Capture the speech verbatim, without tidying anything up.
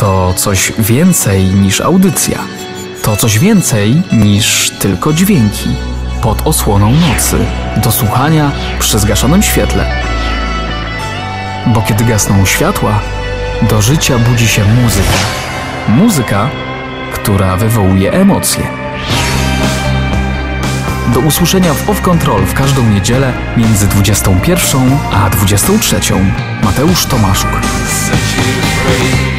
to coś więcej niż audycja. To coś więcej niż tylko dźwięki. Pod osłoną nocy, do słuchania przy zgaszonym świetle. Bo kiedy gasną światła, do życia budzi się muzyka. Muzyka, która wywołuje emocje. Do usłyszenia w Off Control w każdą niedzielę między dwudziestą pierwszą a dwudziestą trzecią. Mateusz Tomaszuk.